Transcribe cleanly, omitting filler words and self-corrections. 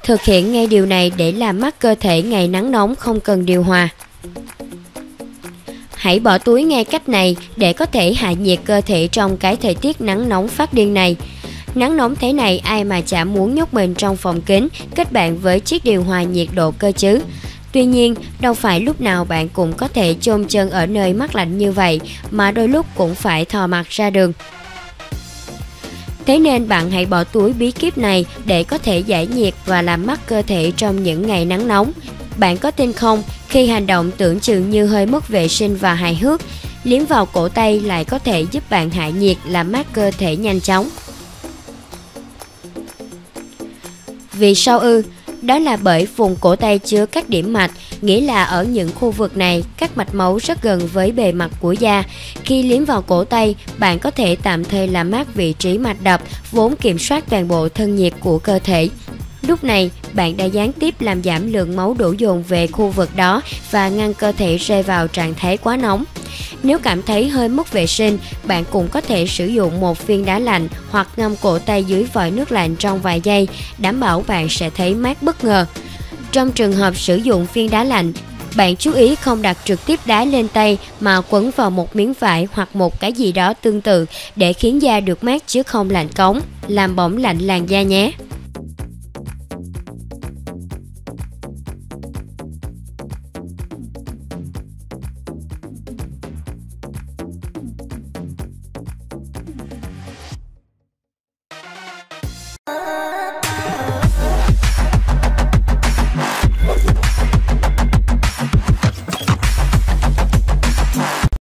Thực hiện ngay điều này để làm mát cơ thể ngày nắng nóng không cần điều hòa. Hãy bỏ túi ngay cách này để có thể hạ nhiệt cơ thể trong cái thời tiết nắng nóng phát điên này. Nắng nóng thế này ai mà chả muốn nhốt mình trong phòng kín, kết bạn với chiếc điều hòa nhiệt độ cơ chứ. Tuy nhiên, đâu phải lúc nào bạn cũng có thể chôn chân ở nơi mát lạnh như vậy, mà đôi lúc cũng phải thò mặt ra đường. Thế nên bạn hãy bỏ túi bí kíp này để có thể giải nhiệt và làm mát cơ thể trong những ngày nắng nóng. Bạn có tin không, khi hành động tưởng chừng như hơi mất vệ sinh và hài hước, liếm vào cổ tay lại có thể giúp bạn hạ nhiệt, làm mát cơ thể nhanh chóng. Vì sao ư? Đó là bởi vùng cổ tay chứa các điểm mạch, nghĩa là ở những khu vực này, các mạch máu rất gần với bề mặt của da. Khi liếm vào cổ tay, bạn có thể tạm thời làm mát vị trí mạch đập, vốn kiểm soát toàn bộ thân nhiệt của cơ thể. Lúc này, bạn đã gián tiếp làm giảm lượng máu đổ dồn về khu vực đó và ngăn cơ thể rơi vào trạng thái quá nóng. Nếu cảm thấy hơi mất vệ sinh, bạn cũng có thể sử dụng một viên đá lạnh hoặc ngâm cổ tay dưới vòi nước lạnh trong vài giây, đảm bảo bạn sẽ thấy mát bất ngờ. Trong trường hợp sử dụng viên đá lạnh, bạn chú ý không đặt trực tiếp đá lên tay mà quấn vào một miếng vải hoặc một cái gì đó tương tự để khiến da được mát chứ không lạnh cóng, làm bỏng lạnh làn da nhé.